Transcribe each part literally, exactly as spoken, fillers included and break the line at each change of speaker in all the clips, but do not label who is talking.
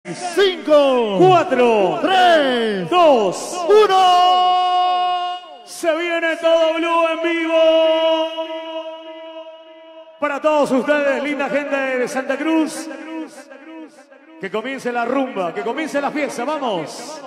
cinco,
cuatro,
tres,
dos,
uno.
Se viene todo Blue en vivo. Para todos ustedes, linda gente de Santa Cruz. Que comience la rumba, que comience la fiesta, vamos.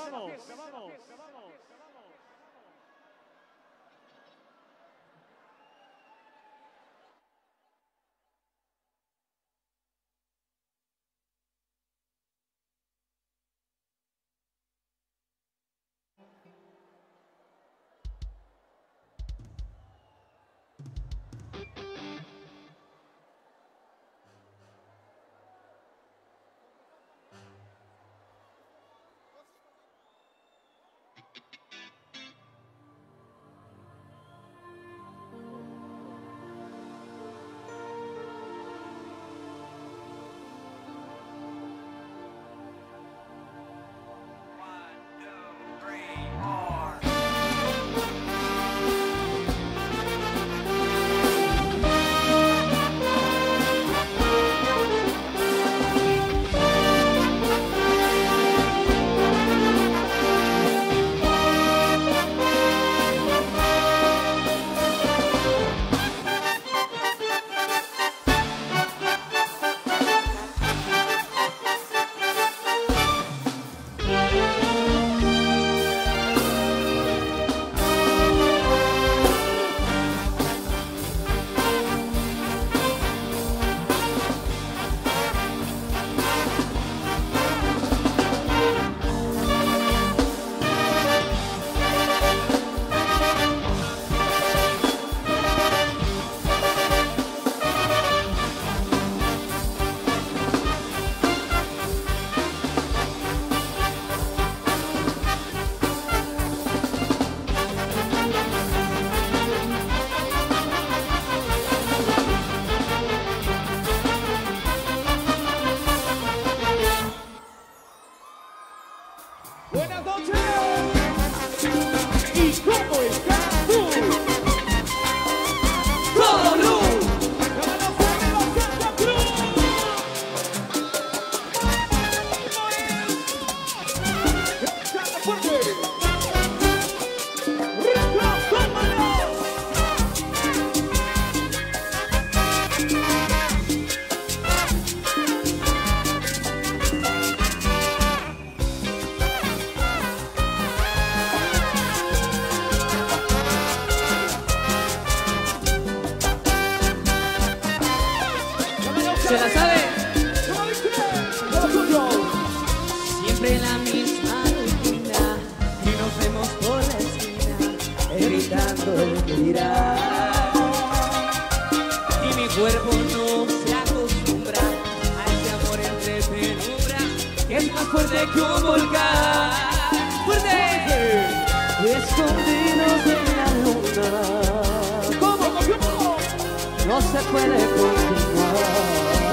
Buenas noches. ¿Y cómo estás tú? Todo Blue. Manos arriba, Santa Cruz. Canta fuerte. ¡Reclamámonos!
¿Se la sabe? Siempre la misma rutina y nos vemos por la esquina evitando el mirar. Y mi cuerpo no se acostumbra a ese amor entre penumbras que es más fuerte que un volcán. ¡Fuerte! Escondidos en la luna.
¿Cómo? ¿Cómo?
No se puede continuar.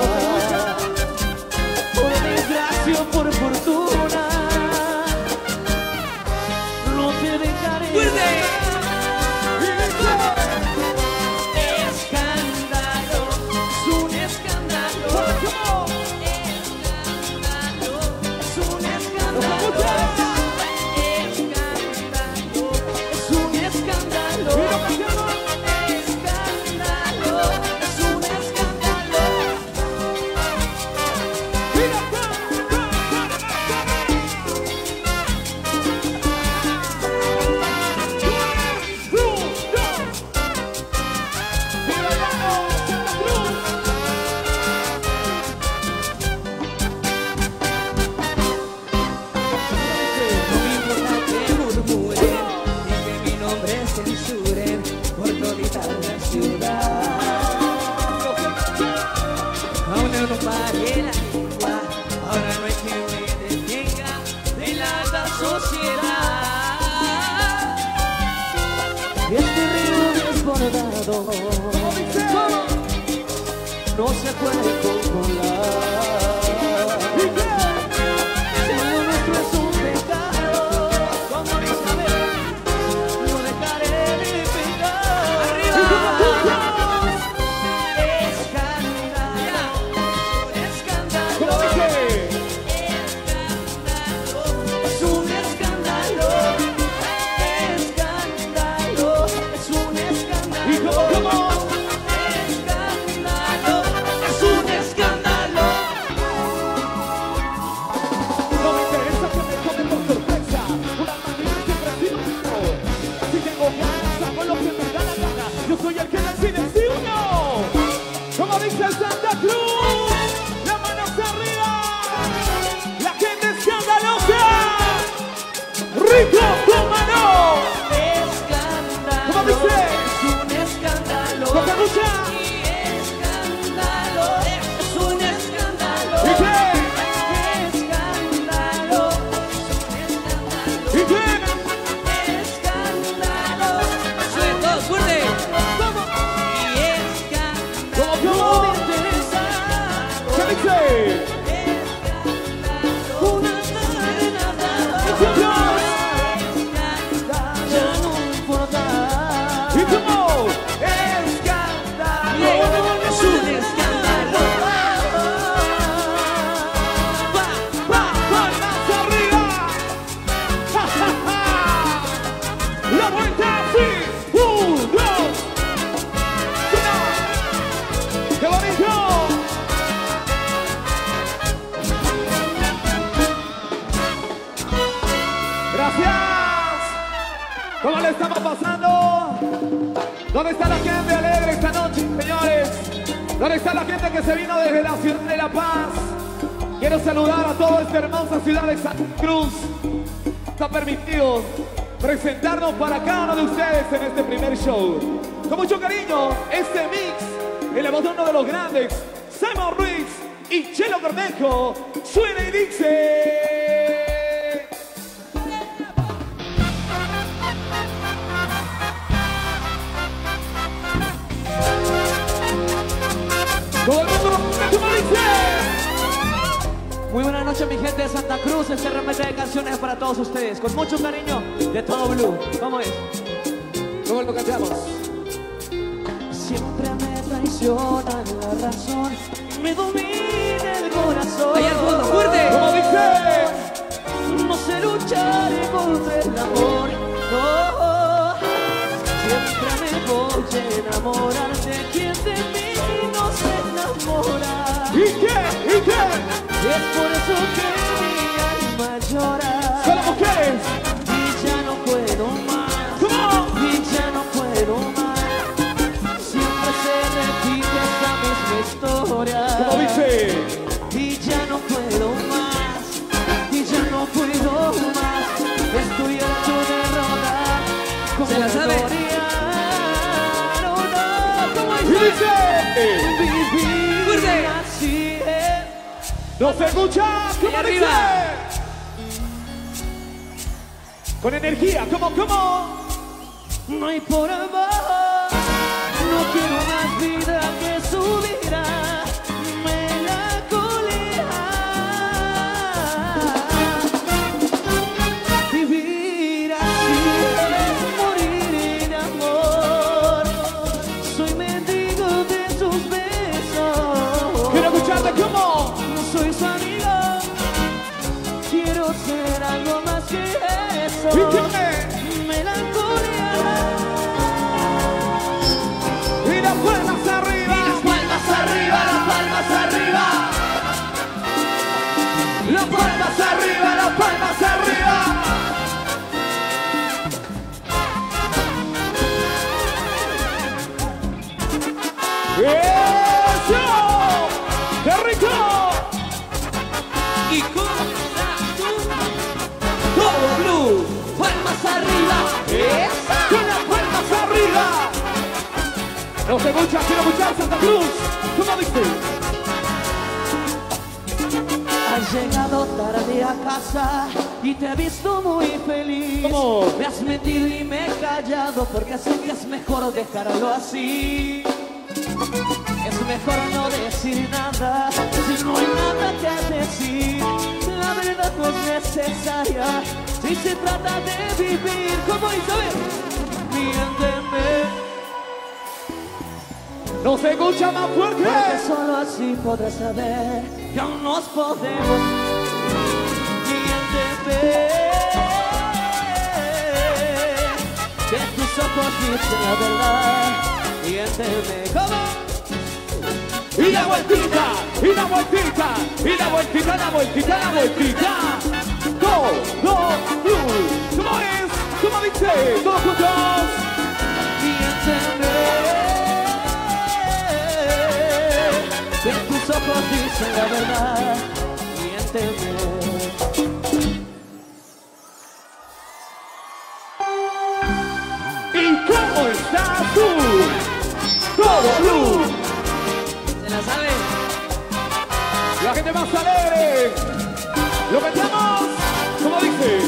Por desgracia o por fortuna, no te dejaré. ¡Fuerte! Escándalo, es un escándalo. Escándalo, es un escándalo. Escándalo, es un escándalo.
¿Cómo le estamos pasando? ¿Dónde está la gente alegre esta noche, señores? ¿Dónde está la gente que se vino desde la ciudad de La Paz? Quiero saludar a toda esta hermosa ciudad de Santa Cruz. Está permitido presentarnos para cada uno de ustedes en este primer show. Con mucho cariño, este mix, el voz de uno de los grandes, Simon Ruiz y Chelo Cornejo, suena y dice... Todo el mundo, ¿cómo dice?
Muy buenas noches, mi gente de Santa Cruz. Este remate de canciones es para todos ustedes, con mucho cariño de todo Blue. ¿Cómo es?
¿Cómo lo cantamos?
Siempre me traiciona la razón, me domina el corazón. Allá al fondo, fuerte.
¿Cómo dice?
No sé luchar contra el amor, no. Siempre me voy a enamorar de quien de mí no se enamora.
¿Y qué? ¿Y qué?
Es por eso que mi alma llora.
¡Solo mujeres!
Y ya no puedo más.
¿Cómo?
Y ya no puedo más. Siempre se repite esta misma historia.
¿Cómo dice?
Y ya no puedo más. Y ya no puedo más. Estoy harto de rodar. Como
¿Se la sabe?
No, no, ¿cómo
¿Y
dice?
dice?
Vivir
Fuerte.
así es.
¿No se escucha? ¿Cómo
Ahí
dice?
arriba.
Con energía, ¿cómo, cómo?
No hay por amor, no quiero más vida que su vida, melancolía. Vivir así es morir de amor. Soy mendigo de sus besos.
Quiero escucharte, ¿cómo?
No soy su amigo, quiero ser algo más que eso.
¿Y qué?
Melancolía.
Y las palmas arriba.
Y las palmas arriba, las palmas arriba.
Las palmas arriba, las palmas arriba. ¡Eso! ¡Qué rico!
Y con todo Blue, palmas arriba. Esa.
¡Con las palmas arriba! No se escucha, quiero escuchar Santa Cruz. ¿Cómo dice?
Has llegado tarde a casa y te he visto muy feliz.
¿Cómo?
Me has mentido y me he callado porque sé que es mejor dejarlo así. Es mejor no decir nada si no hay nada que decir. La verdad no es necesaria si se trata de vivir. Como Isabel, miénteme.
No se escucha más fuerte.
Porque solo así podrás saber que aún nos podemos. Miénteme. Que tus ojos dicen la verdad. Miénteme. ¿Cómo?
Y la vueltita, y la vueltita, y la vueltita, la vueltita, la vueltita. Go, go, blue. ¿Cómo es? ¿Cómo dice? Todos juntos.
Miénteme. Que tus ojos dicen la verdad. Miénteme.
¿Y cómo estás tú? Todo blue.
¿Se la sabe?
La gente más alegre. Lo cantamos. ¿Cómo dice?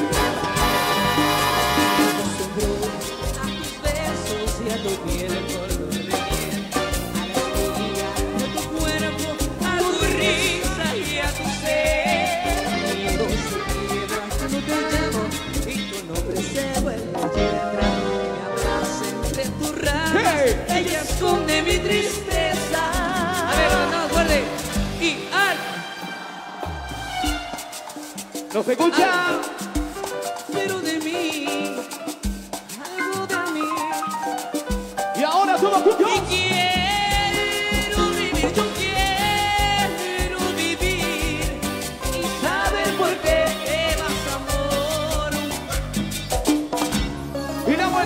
A tus besos y a tu piel el color de miel, a la estrella de tu cuerpo, a tu risa y a tu ser. Cuando se quiebra, cuando te llamo y tu nombre se vuelve letra, me abraza entre tus ramas,
Hey.
ella esconde mi tristeza.
A ver, lo cantamos fuerte. Y ay.
¿No se escucha?
Pero de mí, algo de mí.
Y ahora todos juntos.
Y quiero vivir, yo quiero vivir. Y saber por qué te vas, amor.
Y la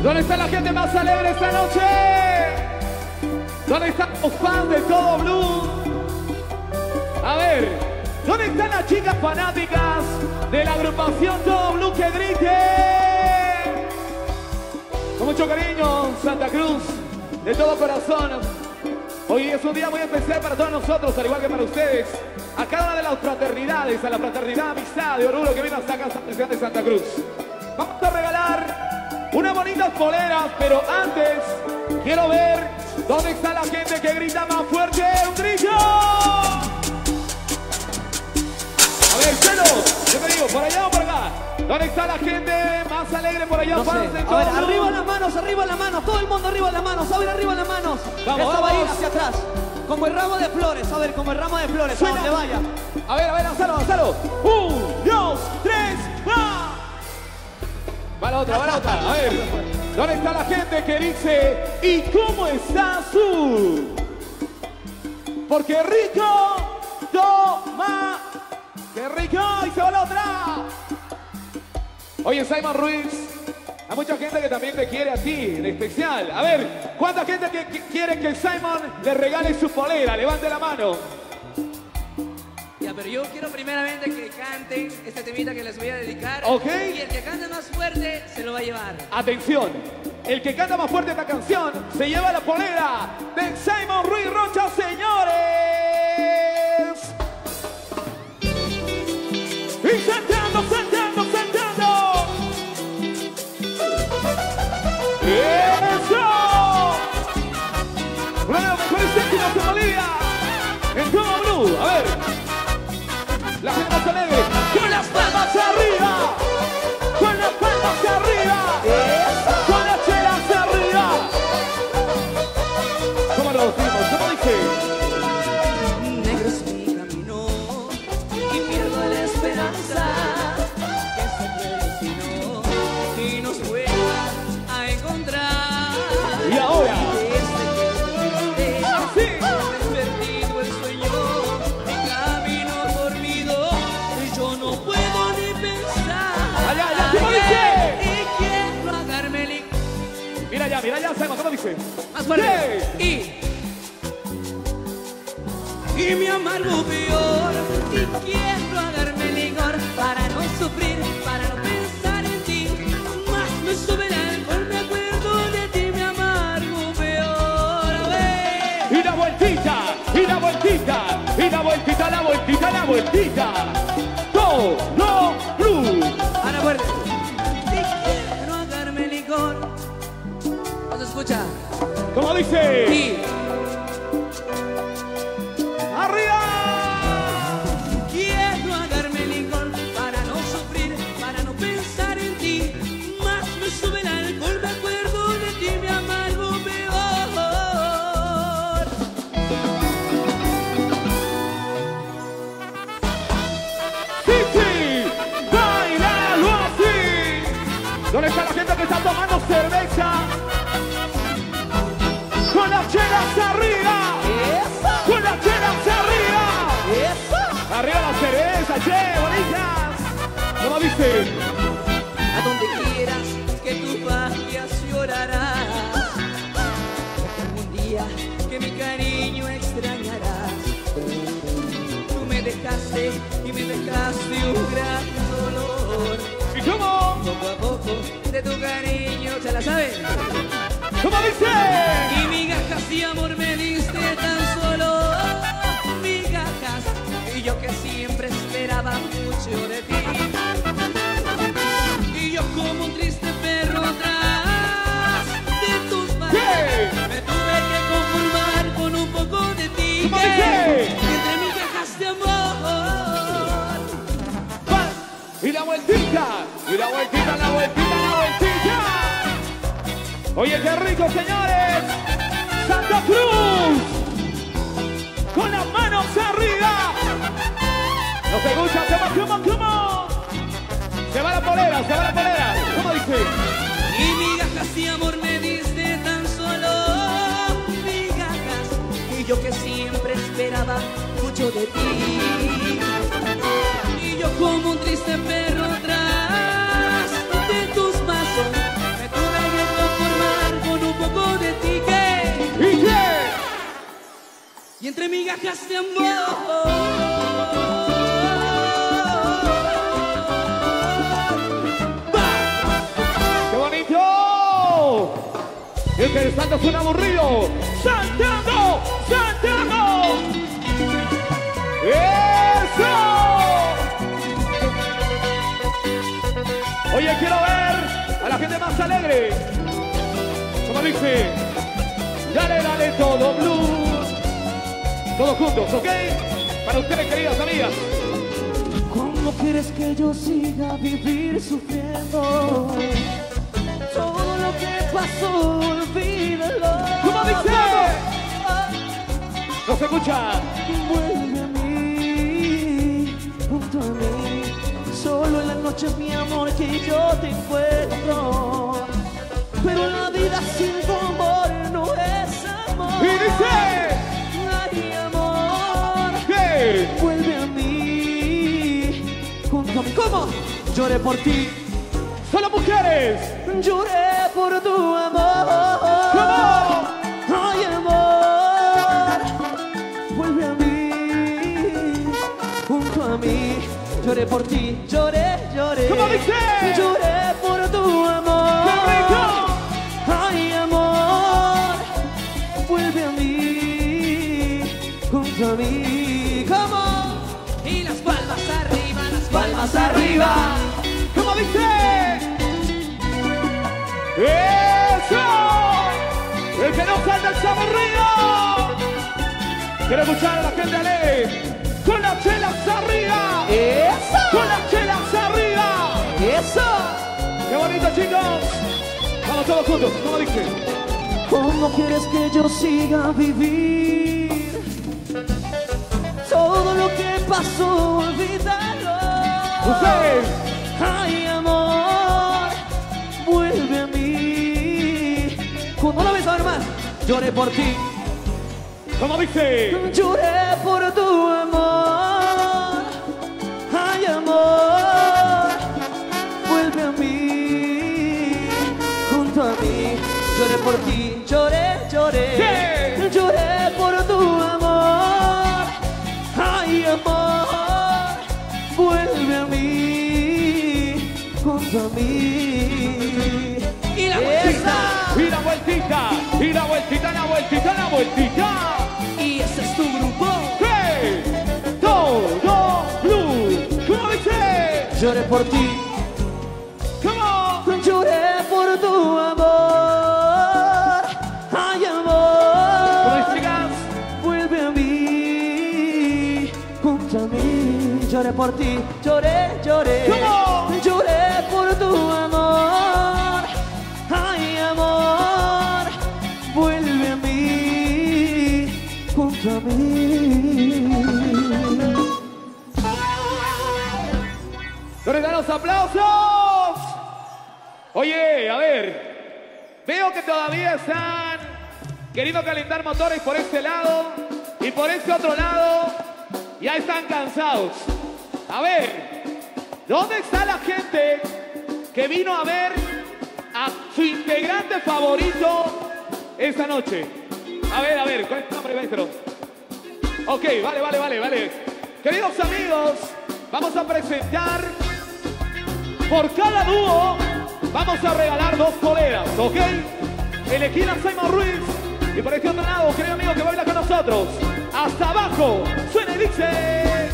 ¿Dónde está la gente más alegre esta noche? ¿Dónde están los fans de Todo Blue? A ver, ¿dónde están las chicas fanáticas de la agrupación Todo Blue que griten? Con mucho cariño, Santa Cruz, de todo corazón. Hoy es un día muy especial para todos nosotros, al igual que para ustedes. A cada una de las fraternidades, a la fraternidad Amistad de Oruro que vino hasta acá, hasta de Santa Cruz. Vamos a regalar unas bonitas poleras, pero antes quiero ver dónde está la gente que grita más fuerte. ¡Un grito! A ver, Chelo, yo te digo, ¿por allá o por acá? ¿Dónde está la gente más alegre por allá?
No sé.
Fans de
A
Todo
ver,
Blue?
arriba las manos, arriba las manos, todo el mundo arriba las manos, a ver, arriba las manos.
Vamos,
Eso va a ir
vamos.
hacia atrás. Como el ramo de flores, a ver, como el ramo de flores, a
Suena.
donde vaya.
A ver, a ver, lanzalo, lanzalo. Un, dos, tres, va. Va la otra, va la otra. A ver, ¿dónde está la gente que dice ¿y cómo está su? Porque rico, toma. ¡Qué rico! Y se va la otra. Oye, Simon Ruiz, hay mucha gente que también te quiere a ti, en especial. A ver, ¿cuánta gente que, que quiere que Simon le regale su polera? Levante la mano.
Ya, pero yo quiero primeramente que canten este temita que les voy a dedicar.
Ok.
Y el que cante más fuerte se lo va a llevar.
Atención, el que canta más fuerte esta canción se lleva la polera de Simon Ruiz Rocha, señores. Y saltando, saltando, saltando. ¡Eso! Uno de los mejores técnicos de Bolivia. En Todo Blue. A ver. La gente más alegre. Con las palmas arriba. Con las palmas arriba. Con las chelas arriba. ¿Cómo lo decimos? ¿Cómo dice?
Negro es mi camino y pierdo la esperanza que se fue el destino y nos vuelva a encontrar.
Y ahora.
Desde que
Así.
he perdido el sueño, mi camino dormido y yo no puedo ni pensar.
Allá, allá, ¿cómo dice?
Y quiero agarme el
Mira allá, mira allá, Simon, ¿cómo dice?
Más fuerte. Y
y me amargo peor y quiero agarme licor para no sufrir, para no pensar en ti, más me sube el alcohol, me acuerdo de ti, me amargo peor. A ver.
Y la vueltita, y la vueltita, y la vueltita, la vueltita, la vueltita. Todo Blue.
Ana fuerte.
Y quiero agarme licor.
¿No se escucha?
¿Cómo dice?
Y
¡Arriba!
Quiero agarme licor para no sufrir, para no pensar en ti, más me sube el alcohol, me acuerdo de ti, me amargo peor.
¡Sí, sí! ¡Bailalo así! ¿Dónde está la gente que está tomando cerveza? ¡Con las chelas arriba! ¡Con las chelas arriba! ¡Arriba la cerveza, che, bonitas! ¿Cómo dice?
A donde quieras que tú vayas llorarás, un día que mi cariño extrañarás. Tú me dejaste y me dejaste un gran dolor.
¿Y cómo?
Poco a poco de tu cariño, ¿ya la sabes?
¿Cómo dice?
Y migajas de amor me diste tan solo, migajas, y yo que siempre esperaba mucho de ti. Y yo como un triste perro atrás de tus manos,
¿Qué?
me tuve que conformar con un poco de ti.
¿Cómo dice?
Entre migajas de amor.
Y la vueltita, y la vueltita, la vueltita, la vueltita. Oye, qué rico, señores. Santa Cruz. Con las manos arriba. No se escucha, se va, ¿cómo, cómo? Se va la polera, se va la polera. ¿Cómo dice?
Y migajas de amor me diste tan solo, migajas, y yo que siempre esperaba mucho de ti. Y yo como un triste perro atrás de tus pasos, me tuve que entre migajas de amor.
¡Qué bonito! El que el Santo suena aburrido. ¡Santiago! ¡Santiago! ¡Eso! Oye, quiero ver a la gente más alegre. Como dice, dale, dale todo blues. Todos juntos, ¿ok? Para ustedes, queridas amigas.
¿Cómo quieres que yo siga vivir sufriendo? Todo lo que pasó, olvídalo.
¿Cómo dice? ¿No se escucha?
Vuelve a mí, junto a mí. Solo en la noche, mi amor, que yo te encuentro. Pero la vida sin tu amor no es amor.
Y dice,
ay, amor,
¿qué?
vuelve a mí, junto a mí. ¿Cómo? Lloré por ti,
Solo mujeres.
lloré por tu amor.
¿Cómo?
Ay, amor, vuelve a mí, junto a mí. Lloré por ti, lloré, lloré.
¿Cómo dice?
Lloré por tu amor.
¡Qué rico!
Ay, amor, vuelve a mí, junto a mí. ¿Cómo? Y las palmas arriba, las palmas arriba.
¿Cómo dice? ¡Eso! El que no salta el aburrido. Quiero escuchar a la gente alegre. Con las chelas arriba.
¡Eso!
Con las chelas arriba.
¡Eso!
¡Qué bonito, chicos! Vamos todos juntos. ¿Cómo dice?
¿Cómo quieres que yo siga vivir? Todo lo que pasó, olvídalo.
Ustedes.
Ay, amor, vuelve a mí. Cuando lo ves, a ver más. Lloré por ti,
¿Cómo dice?
lloré por tu amor. Ay, amor, vuelve a mí, junto a mí. Lloré por ti, lloré, lloré.
Sí.
Lloré por tu amor. Ay, amor, vuelve a mí, junto a mí. Y la vueltita.
Y la vueltita. Y la vueltita, la vueltita, la vueltita.
Y ese es tu grupo.
¡Hey! Todo blue. ¿Cómo dice?
Lloré por ti,
¿Cómo?
lloré por tu amor. Ay,
¿Cómo
amor,
dice, chicas?
vuelve a mí, junto a mí. Lloré por ti, lloré, lloré.
¿Cómo?
Lloré por tu amor. Ay, amor, vuelve a mí, junto a mí.
¿Dónde están los aplausos? Oye, a ver. Veo que todavía están queriendo calentar motores por este lado y por este otro lado. Ya están cansados. A ver, ¿dónde está la gente que vino a ver a su integrante favorito esta noche? A ver, a ver, ¿cuál es tu nombre, maestro? Ok, vale, vale, vale, vale. Queridos amigos, vamos a presentar, por cada dúo, vamos a regalar dos poleras, ¿ok? Elegir a Simon Ruiz y por este otro lado, querido amigo que baila con nosotros. Hasta abajo, suena y dice...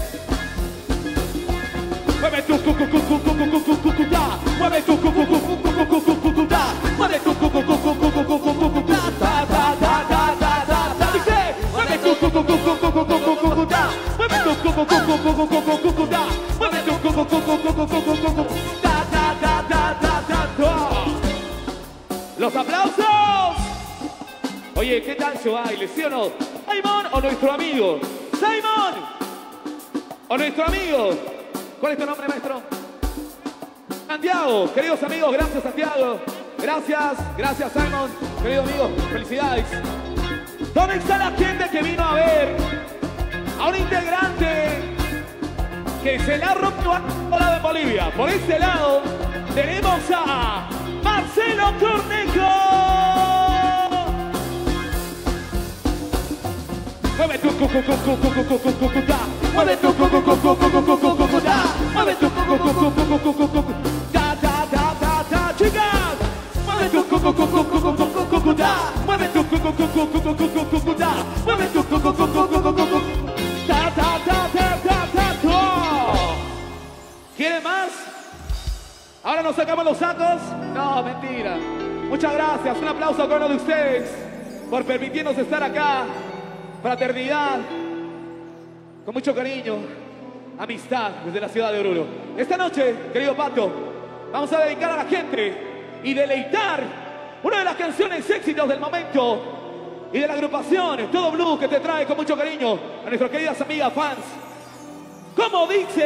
Mueve tu cu cu cu cu cu cu cu cu cu da. Mueve tu cu cu cu cu cu cu cu cu cu da. Mueve tu cu cu cu cu cu cu cu cu cu da. Da da da da da da da. Dice, mueve tu cu cu cu cu cu cu cu cu cu da. Mueve tu cu cu cu cu cu cu cu cu cu da. Mueve tu cu cu cu cu cu cu cu cu cu da da da da da da da. Los aplausos. Oye, ¿qué tal su baile? ¿Sí o no? Simon o nuestro amigo. Simon o nuestro amigo. ¿Cuál es tu nombre, maestro? Santiago. Queridos amigos, gracias, Santiago. Gracias, gracias, Simon. Querido amigo, felicidades. ¿Dónde está la gente que vino a ver a un integrante que se la rompió a lado en Bolivia? Por este lado tenemos a Marcelo Cornejo. Mueve tu cu cu cu cu cu cu cu cu cu cu da. Mueve tu cu cu cu cu cu cu cu cu cu cu da. Mueve tu cu cu cu cu cu cu cu cu cu da da da da da chicas. Mueve tu cu cu cu cu cu cu cu cu cu da. Mueve tu cu cu cu cu cu cu cu cu cu da. Mueve tu cu cu cu cu cu cu cu da da da da da da. ¿Quieren más? Ahora nos sacamos los sacos. No, mentira. Muchas gracias. Un aplauso a cada uno de ustedes por permitirnos estar acá. Fraternidad, con mucho cariño, amistad desde la ciudad de Oruro. Esta noche, querido Pato, vamos a dedicar a la gente y deleitar una de las canciones éxitos del momento y de la agrupación Todo Blue, que te trae con mucho cariño a nuestras queridas amigas fans. ¿Cómo dice?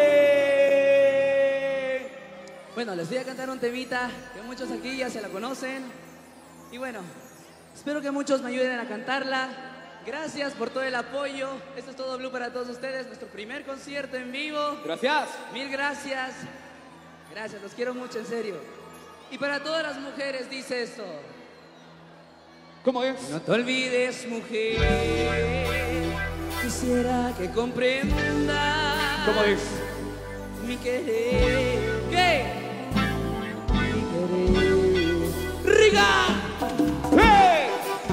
Bueno, les voy a cantar un temita que muchos aquí ya se la conocen. Y bueno, espero que muchos me ayuden a cantarla. Gracias por todo el apoyo. Esto es Todo Blue para todos ustedes. Nuestro primer concierto en vivo.
Gracias.
Mil gracias. Gracias, los quiero mucho, en serio. Y para todas las mujeres dice esto.
¿Cómo es?
No te olvides, mujer. Quisiera que comprendas.
¿Cómo es?
Mi querer. ¿Qué? Mi querer. ¡Riga!
¡Hey!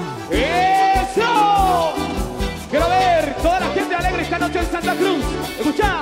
¡Eso! Quiero ver toda la gente alegre esta noche en Santa Cruz. Escucha.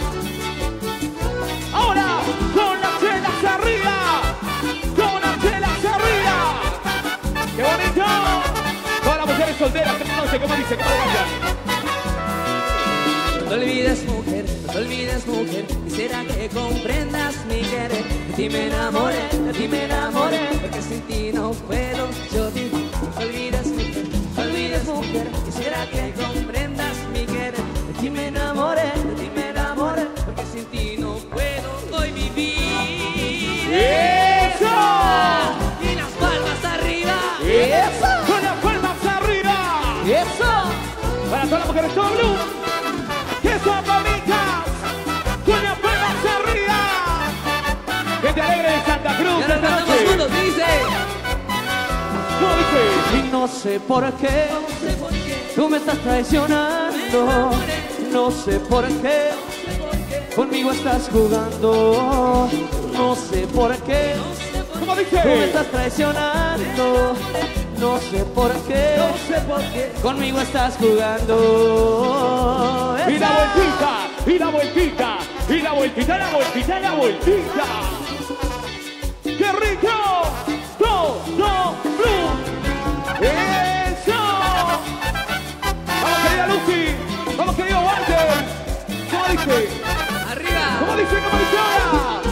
Ahora, con las chelas arriba. Con las chelas arriba. ¡Qué bonito! Todas las mujeres solteras esta noche, ¿cómo dice? ¿Cómo vaya?
No te olvides, mujer, no te olvides, mujer. Quisiera que comprendas mi querer. De ti me enamoré, de ti me enamoré. Porque sin ti no puedo yo vivir. No te olvides, mujer, no te olvides, mujer. Quisiera que comprendas mi querer. De ti me enamoré, de ti me enamoré. Porque sin ti no puedo hoy vivir.
¡Eso!
Y las palmas arriba.
¡Eso! Con las palmas arriba.
¡Eso!
Para todas las mujeres, todo blue. ¡Que son bonitas! ¡Con las palmas arriba! Gente alegre de Santa Cruz.
Y ahora
esta
cantamos
noche.
juntos, dice.
¿Cómo dice?
Y no sé por qué tú me estás traicionando. No sé por qué conmigo estás jugando. No sé por qué
¿Cómo
tú me
dice?
estás traicionando. No sé por qué
No sé por qué.
conmigo estás jugando.
Y la
¡Esa!
vueltita, y la vueltita, y la vueltita, la vueltita, la vueltita. ¡Qué rico! ¡Todo blue! ¡Eso! ¡Vamos, querida Lucy! ¡Vamos, querido Walter! ¿Cómo dice?
Arriba.
¿Cómo dice? ¿Cómo dice ahora?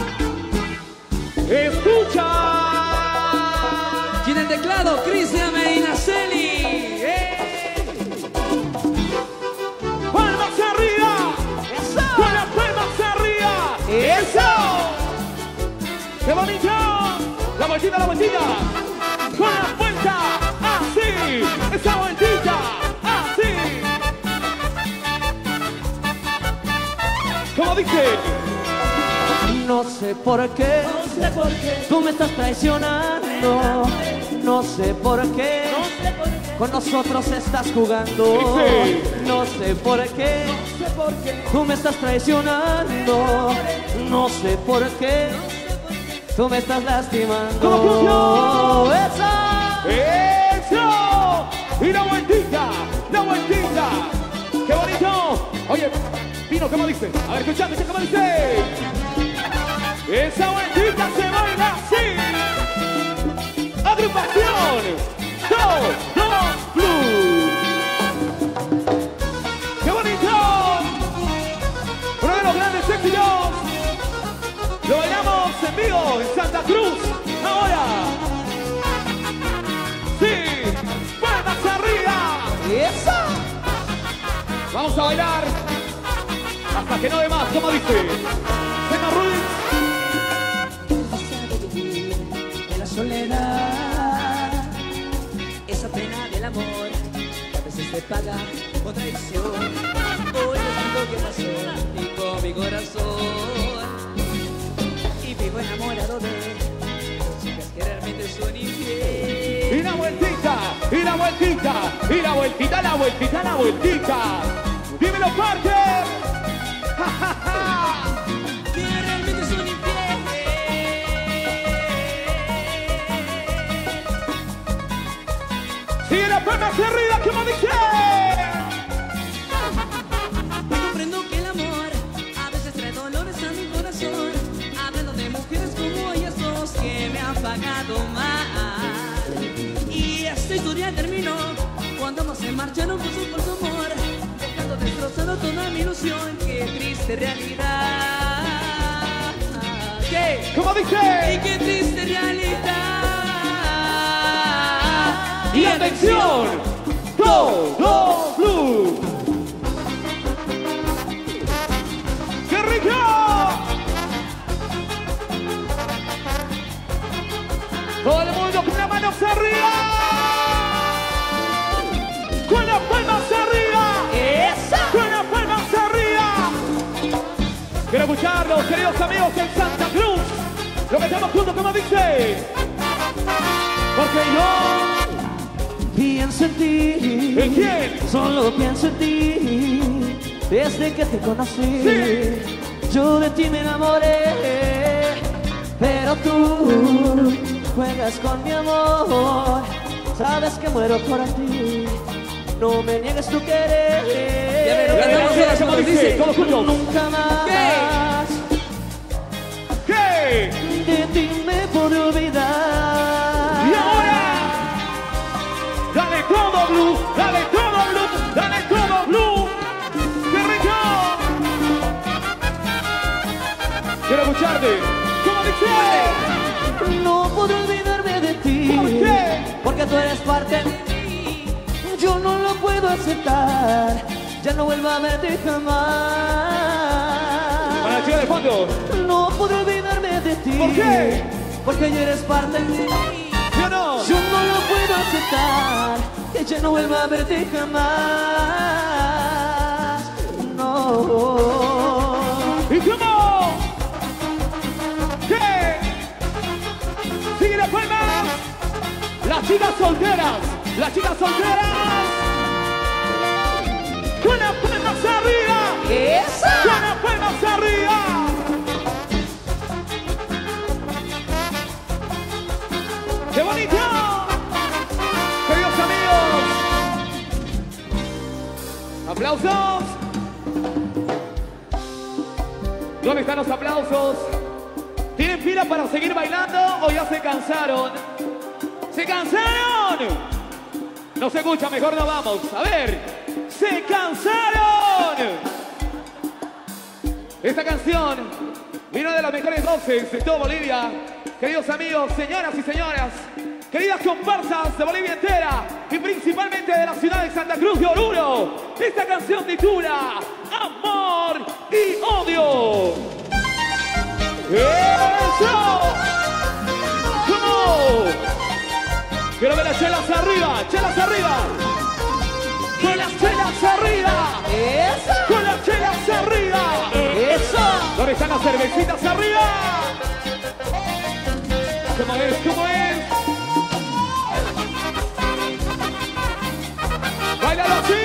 ¡Escucha!
Y en el teclado, Cristian Medinaceli. ¡Eh!
¡Palmas arriba!
¡Eso!
¡Con las palmas arriba!
¡Eso!
¡Qué bonito! ¡La vueltita, la vueltita! ¡Con la vuelta! ¡Así! ¡Esa vueltita! ¡Así! ¿Cómo dice?
No sé por qué
No sé por qué.
tú me estás traicionando. No sé por qué
No sé por qué.
con nosotros estás jugando.
Dice.
No sé por qué
No sé por qué.
tú me estás traicionando. No sé por qué tú me estás lastimando.
¿Cómo funciona?
¡Eso!
¡Eso! ¡Y la vueltita! ¡La vueltita! ¡Qué bonito! Oye, Pino, ¿cómo dice? A ver, escuchame, ¿cómo dice? ¡Esa vueltita se baila así! ¡Agrupación! Todo Blue! ¡Qué bonito! Uno de los grandes éxitos. Lo bailamos en vivo en Santa Cruz. Ahora. ¡Sí! ¡Palmas arriba!
¡Eso!
Vamos a bailar hasta que no dé más, ¿cómo dice? Venga, Ruiz.
De la soledad, esa pena del amor, que a veces te paga con traición. Hoy entiendo qué pasó y con mi corazón. Y vivo enamorado de chicas que realmente son infieles.
Y la vueltita, y la la vueltita, y la vueltita, la vueltita, la vueltita. Dímelo, Parker. Ja, ja, ja.
Que realmente son infieles.
Sigue la palma hacia arriba, como dice.
Y comprendo que el amor a veces trae dolores a mi corazón. Hablando de mujeres como ellas dos que me han pagado mal. Y esta historia terminó cuando ambos se marcharon por su falso amor, dejando destrozado toda mi ilusión. Qué triste realidad. ¿Qué?
Como dice.
Y qué triste realidad.
Y atención, todo blue. ¡Qué rico! Todo el mundo con las manos arriba. Con las palmas arriba.
¡Esa!
Con las palmas arriba. Quiero escucharlos, queridos amigos en Santa Cruz. Lo que estamos juntos, como dice. Porque yo
Pienso en ti.
¿En quién?
Solo pienso en ti. Desde que te conocí,
Sí.
yo de ti me enamoré. Pero tú juegas con mi amor. Sabes que muero por ti. No me niegues tu querer.
Ya me lo cantamos todas, como dice.
Todos juntos.
Nunca más
¿Qué?
de ti me puedo olvidar.
Y ahora, dale todo blue, dale todo blue, dale todo blue. ¡Qué rico! Quiero escucharte. ¿Cómo dice?
No puedo olvidarme de ti.
¿Por qué?
Porque tú eres parte de mí. Yo no lo puedo aceptar. Ya no vuelvo a verte jamás.
Para la chica de fondo.
No puedo olvidarme de ti.
¿Por qué?
Porque ya eres parte de mí.
¿Sí o no?
Yo no lo puedo aceptar. Que ya no vuelva a verte jamás. No.
¿Y cómo? ¿Qué? Sigue la palma. Las chicas solteras. Las chicas solteras. Con las palmas arriba.
¡Esa!
Con las palmas arriba. ¡Qué bonito! Queridos amigos. ¡Aplausos! ¿Dónde están los aplausos? ¿Tienen fila para seguir bailando o ya se cansaron? ¿Se cansaron? No se escucha, mejor no vamos. A ver. ¡Se cansaron! Esta canción vino de las mejores voces de toda Bolivia. Queridos amigos, señoras y señoras, queridas comparsas de Bolivia entera y principalmente de la ciudad de Santa Cruz de Oruro, esta canción titula Amor y Odio. ¡Eso! ¡Cómo! Quiero ver las chelas arriba, chelas arriba. Con las chelas arriba.
¡Esa!
Con las chelas arriba.
¡Eso!
¿Dónde están las cervecitas arriba? ¿Cómo es? ¿Cómo es? ¡Báilalo así!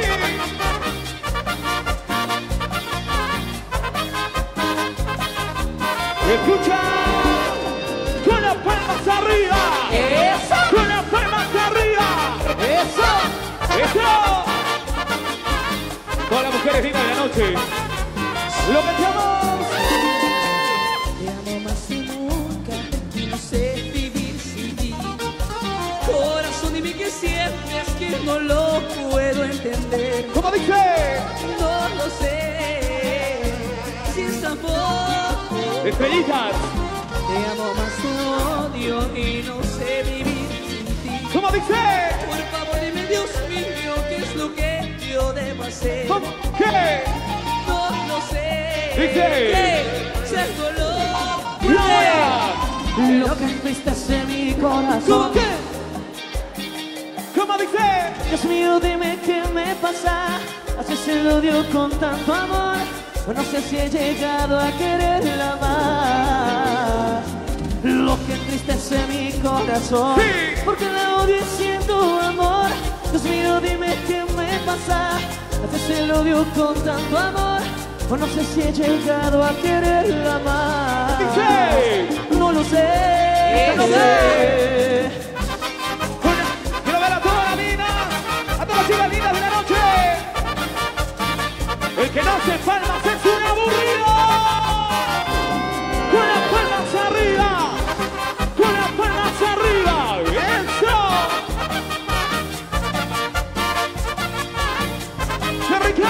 ¡Escucha! ¡Con las palmas arriba!
¡Eso!
¡Con las palmas arriba!
¡Eso!
¡Eso! Todas las mujeres lindas de la noche. Lo que te amo.
Te amo más que nunca y no sé vivir sin ti. Corazón, dime qué sientes, que no lo puedo entender.
¿Cómo dice?
No lo sé, si es tampoco.
Estrellitas.
Te amo más que odio y no sé vivir sin ti.
¿Cómo dice?
Por favor, dime, Dios mío, qué es lo que yo debo hacer.
¿Cómo? ¿Qué?
No lo sé.
Dice.
¿Qué? Si el dolor
¡Y ahora!
Lo que entristece mi
¿Cómo
corazón.
qué? ¿Cómo dice?
Dios mío, dime qué me pasa. Haces el odio con tanto amor. No sé si he llegado a quererla más. Lo que entristece mi corazón.
Sí.
Porque la odio y siento amor. Dios mío, dime qué me pasa. Antes el odio con tanto amor, o no sé si he llegado a quererla más.
¡Dice!
No lo sé, no sé.
Quiero ver a todas las lindas, a todas las chicas lindas de la noche. El que no hace palmas es un aburrido. Con las palmas arriba, con las palmas arriba. ¡Eso! ¡Qué rico!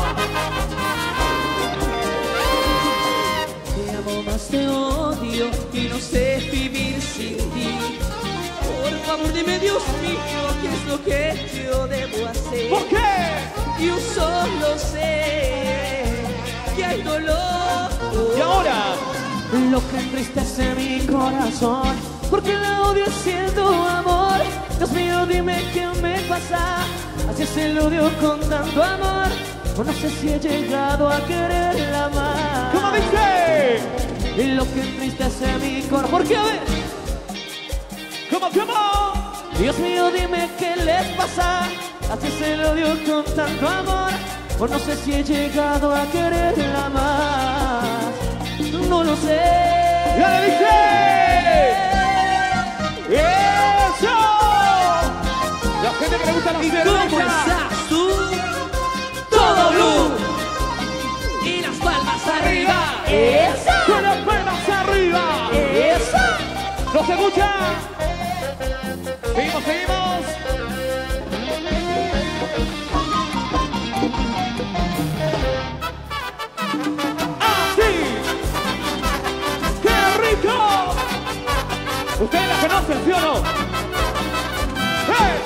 Te amo más, te odio y no sé vivir sin ti. Por favor, dime, Dios mío, qué es lo que yo debo hacer.
¿Por qué?
Yo solo sé que hay dolor.
Y ahora,
lo que entristece mi corazón, porque la odio siendo amor. Dios mío, dime qué me pasa. Así es el odio con tanto amor, o no sé si he llegado a quererla más.
¿cómo dice?
Y lo que entristece mi corazón, porque a ver,
¿Cómo, cómo?
Dios mío, dime qué les pasa. Así es el odio con tanto amor, o no sé si he llegado a quererla más. No lo sé.
¡Y ahora dice! ¡Eso! La gente que le gusta la
¿Cómo
cerveza.
estás tú? Todo blue y las palmas arriba. Esa,
Con las palmas arriba.
esa.
¿No se escucha? Seguimos, seguimos. ¡Así! ¡Qué rico! ¿Ustedes la conocen, sí o no? ¡Hey!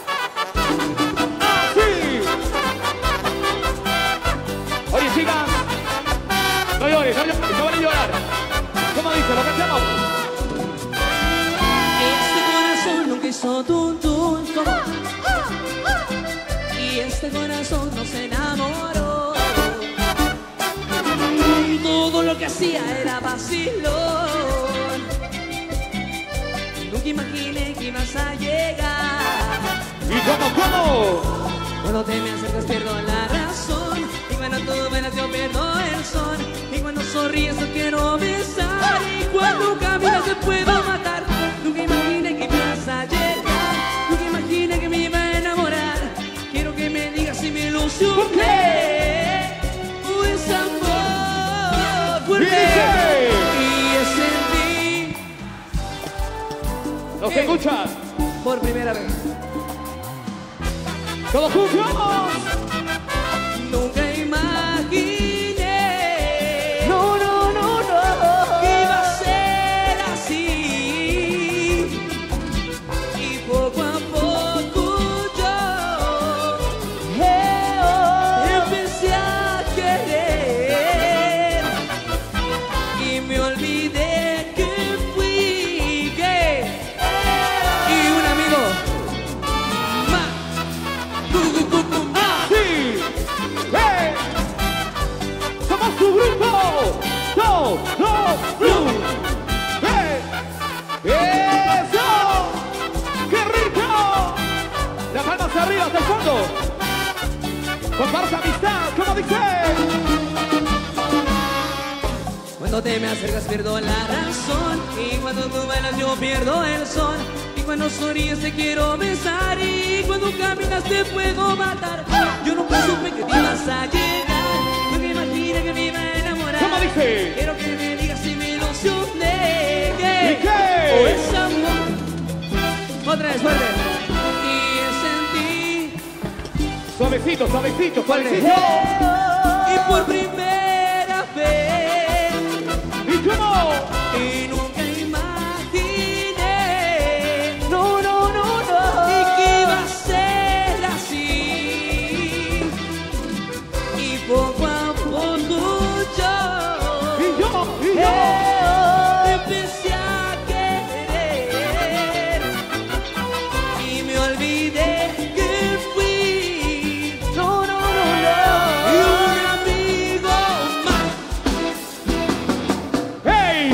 ¡Así! Oye, chicas, no llores, no llores, no van a llorar. ¿Cómo dice? ¿Lo cantamos?
Este corazón nunca hizo tun tun como. Y este corazón no se enamoró. Todo lo que hacía era vacilón. Nunca imaginé que ibas a llegar.
¿Y cómo, cómo?
Cuando te me acercas pierdo la razón, y cuando tú bailas yo pierdo el son, y cuando sonríes no quiero besar, y cuando caminas te puedo matar. Nunca imaginé que ibas a llegar, nunca imaginé que me iba a enamorar. Quiero que me digas si me ilusioné o es amor, porque
¡Dice!
y es en ti
¿No se escucha?
por primera vez.
¡Todos juntos!
Nunca imaginé, no, no, no, no, que iba a ser así. Y poco a poco yo eh, oh, empecé a querer y me olvidé que fui gay. Y un amigo más.
¡Así! ¡Hey! ¡Somos tu grupo! ¡No! ¡No! ¡Blue! ¡Hey! ¡Eso! ¡Qué rico! Las palmas arriba, hasta el fondo. Comparsa amistad, ¿cómo dice?
Cuando te me acercas pierdo la razón, y cuando tú bailas yo pierdo el son, y cuando sonríes te quiero besar, y cuando caminas te puedo matar. Yo nunca supe que te ibas a llegar, nunca imaginé que me iba a enamorar.
¿Cómo dice?
Quiero que me digas si me ilusioné.
¿Y qué?
O es amor. Otra vez, fuerte. Y es en ti.
Suavecito, suavecito, suavecito.
Y por primera vez.
¿Y cómo?
Y nunca imaginé, no, no, no, no, y que iba a ser así. Y poco a poco yo,
¿Y yo? ¿Y yo?
eh, oh, empecé a querer y me olvidé que fui, no, no, no, no, y un amigo más.
¡Hey!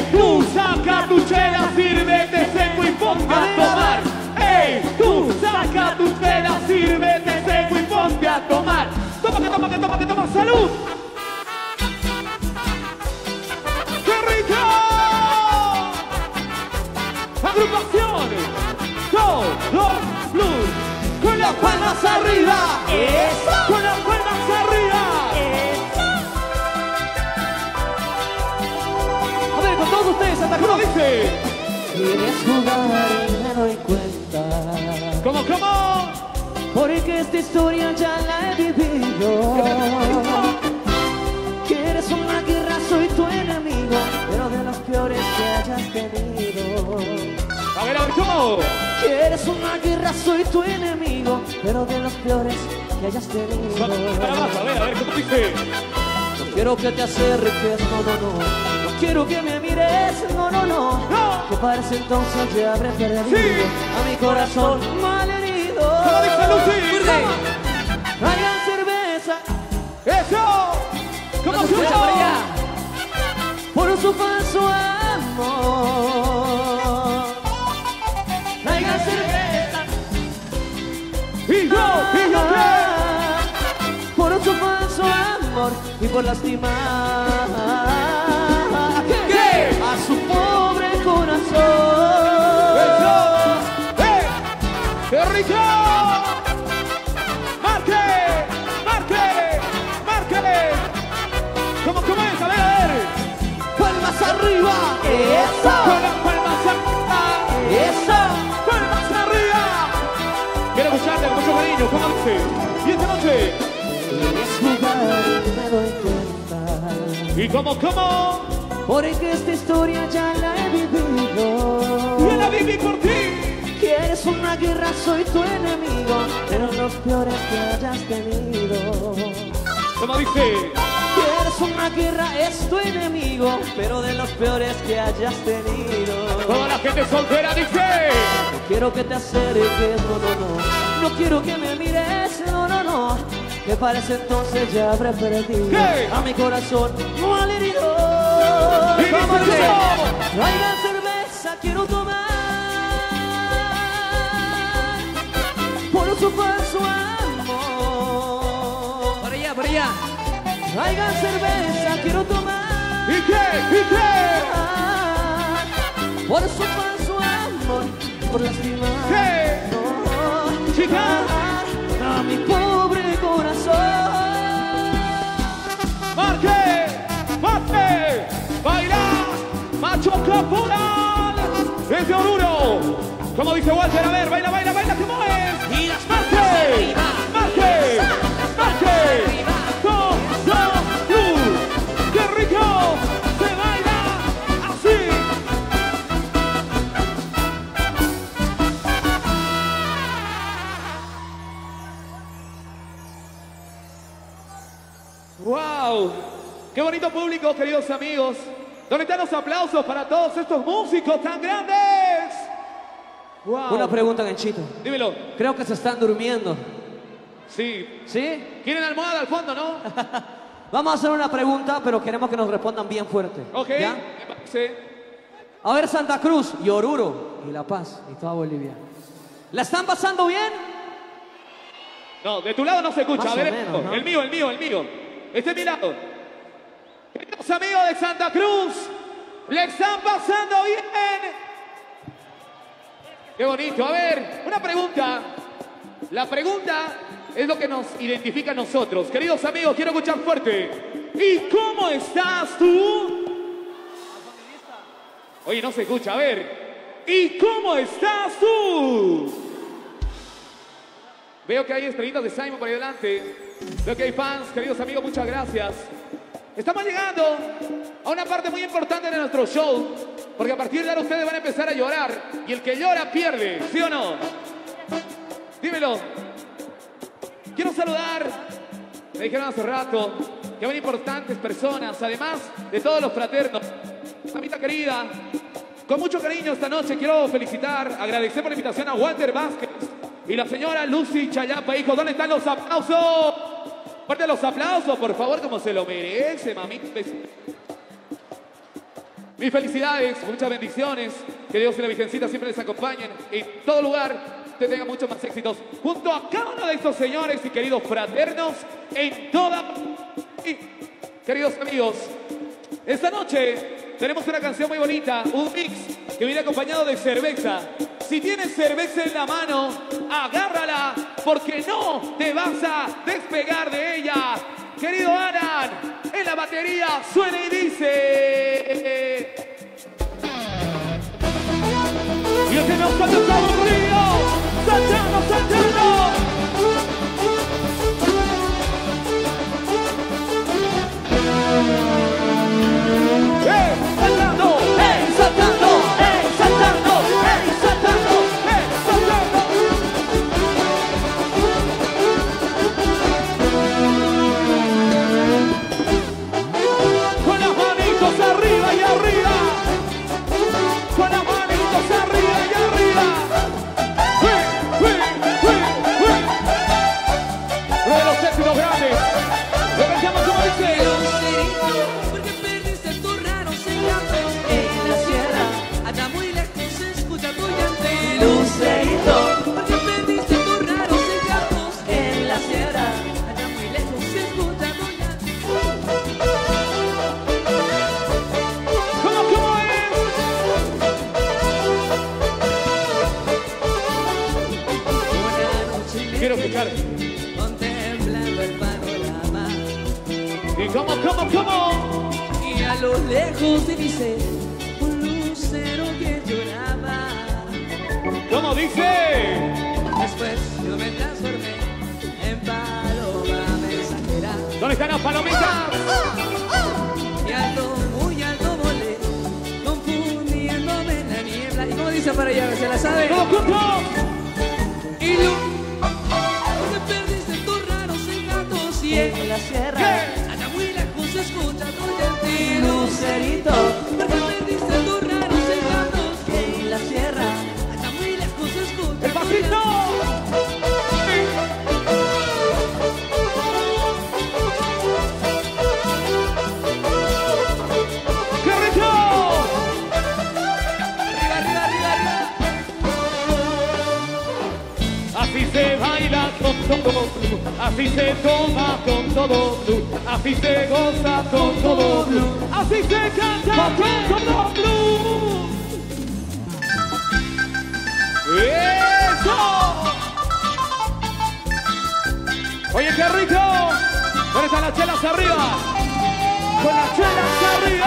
todos los con las palmas arriba.
Eso.
Con las palmas arriba. A ver, con todos ustedes, Santa Cruz dice.
Quieres jugar y me doy cuenta.
¿Cómo, cómo?
Porque esta historia ya la he vivido. Quieres una guerra, soy tu enemigo, pero de los peores que hayas tenido.
A ver, a ver, ¿cómo?
Quieres una guerra, soy tu enemigo, pero de los peores que hayas tenido.
Para abajo, a ver, a ver, ¿cómo dice?
No quiero que te acerques, no, no, no. No quiero que me mires, no, no, no.
No.
Que para ese entonces ya habré perdido
Sí.
a mi corazón malherido.
¿Cómo dice Lucy?
Traigan cerveza.
¡Eso! ¿Cómo
No
se
se
llama?
por allá. Por su falso amor. Traigan cerveza.
Y yo, y yo qué.
Por su falso amor y por lastimar
¿Qué?
a su pobre corazón.
¡Eso! ¡Eh! ¡Qué rico! ¡Marque! ¡Marque! ¡Marque! ¿Cómo, cómo es? A ver, a ver.
Palmas arriba. Eso.
Con las palmas arriba.
Eso.
¡Palmas arriba! Quiero escucharte con mucho cariño. ¿Cómo dice? Y esta noche.
Quieres jugar y me doy cuenta.
¿Y cómo, cómo?
Porque esta historia ya la he vivido.
Yo la viví por ti.
Quieres una guerra, soy tu enemigo, pero los peores que hayas tenido.
¿Cómo dice?
Quieres una guerra, es tu enemigo, pero de los peores que hayas tenido.
Toda la gente soltera dice.
No quiero que te acerques, no, no, no. No quiero que me mires, no, no, no. Que para ese entonces ya habré perdido
¿Qué?
a mi corazón malherido.
Y dice
¿Cómo dice?
eso.
Traigan cerveza, quiero tomar. Por su falso amor.
Por allá, por allá.
Traigan cerveza, quiero tomar.
¿Y qué? ¿Y qué?
Por su falso amor, por lastimar.
¿Qué?
No,
Chica.
a mi pobre corazón.
¡Marque! ¡Marque! ¡Baila! ¡Macho caporal! ¡Desde Oruro! Como dice Walter, a ver, baila, baila, baila, ¿cómo es?
Y las
¡Marque!
arriba.
¡Marque! ¡Marque! ¡Todo luz! ¡Qué rico! ¡Se baila así! ¡Wow! ¡Qué bonito público, queridos amigos! ¿Dónde están los aplausos para todos estos músicos tan grandes? ¡Wow!
Una pregunta, Ganchito.
Dímelo.
Creo que se están durmiendo.
Sí.
¿Sí?
¿Quieren almohada al fondo, no?
Vamos a hacer una pregunta, pero queremos que nos respondan bien fuerte.
Ok.
¿Ya?
Sí.
A ver, Santa Cruz y Oruro y La Paz y toda Bolivia. ¿La están pasando bien?
No, de tu lado no se escucha.
Más
A ver,
o menos, ¿no?
el mío, el mío, el mío. Este es mi lado. Queridos amigos de Santa Cruz, ¿le están pasando bien? Qué bonito. A ver, una pregunta. La pregunta es lo que nos identifica a nosotros. Queridos amigos, quiero escuchar fuerte. ¿Y cómo estás tú? Oye, no se escucha. A ver. ¿Y cómo estás tú? Veo que hay estrellitas de Simon por ahí delante. Veo que hay fans. Queridos amigos, muchas gracias. Estamos llegando a una parte muy importante de nuestro show, porque a partir de ahora ustedes van a empezar a llorar y el que llora pierde, ¿sí o no? Dímelo. Quiero saludar, me dijeron hace rato, que van importantes personas, además de todos los fraternos. Mamita querida, con mucho cariño esta noche quiero felicitar, agradecer por la invitación a Walter Vázquez y la señora Lucy Chayapa, hijo. ¿Dónde están los aplausos? Fuerte los aplausos, por favor, como se lo merece, mamita. Mis felicidades, muchas bendiciones. Que Dios y la Virgencita siempre les acompañen en todo lugar. Que tengan muchos más éxitos. Junto a cada uno de estos señores y queridos fraternos en toda... Y, queridos amigos, esta noche tenemos una canción muy bonita, un mix que viene acompañado de cerveza. Si tienes cerveza en la mano, agárrala, porque no te vas a despegar de ella. Querido Alan, en la batería suena y dice... Y el que nos canta está aburrido, saltando, saltando. ¡Eh! ¡Saltando! ¡Eh! ¡Saltando! ¡Eh! ¡Saltando! ¡Eh! ¡Saltando! ¡Eh! ¡Saltando! Con las manitos arriba y arriba. Con las manitos arriba y arriba. ¡Uy! ¡Uy! ¡Uy! ¡Uy! Uno de los éxitos grandes. Lo que llama como dice.
Porque perdiste tus raros encantos en la sierra. Allá muy lejos se escucha tu llanto. Lucerito. Porque perdiste tus raros encantos en la sierra. Allá muy lejos se escucha tu llanto.
¿Cómo, cómo es?
Una noche me
Quiero escuchar.
quedé contemplando el panorama.
¿Y cómo, cómo, cómo?
Y a lo lejos divisé un lucero que lloraba.
¿Cómo dice?
Después yo me transformé en paloma mensajera.
¿Dónde están las palomitas?
Y alto, muy alto volé, confundiéndome en la niebla. ¿Y cómo dice para allá? ¿Se la sabe?
¡Todos juntos!
Y lu, porque perdiste tus raros encantos y en la sierra.
¿Qué?
Allá muy lejos se escucha tu gentil lucerito. Porque perdiste tus raros encantos y en la sierra. Allá muy lejos se escucha
¡El
tu
pasito! ¡Qué rico!
Arriba, arriba, arriba, arriba.
Así se baila con todo blue, así se toma con todo blue, así se goza con todo blue, así se canta con todo blue. ¡Eso! Oye, qué rico. ¿Dónde están las chelas arriba? Con las chelas arriba.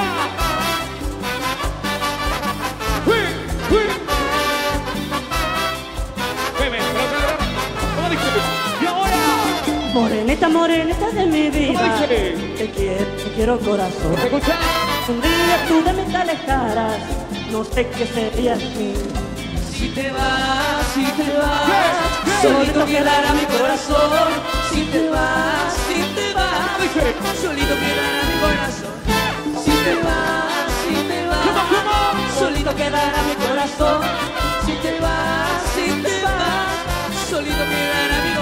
¡Uy! ¡Uy! Bebe, pero, pero, ¿cómo dice? Y ahora,
Morenita, morenita de mi vida,
¿cómo dice?
te quiero, te quiero corazón.
¿te escuchas?
Un día tú de mis alejaras, no sé qué sería de mí.
Si te vas, si te vas,
¿Qué? ¿Qué?
solito quedará mi corazón. Si te vas, si te vas,
Dice.
solito quedará mi corazón. Si te vas, si te vas,
¿Cómo, cómo?
solito quedará mi corazón. Si te vas, si te vas, solito quedará mi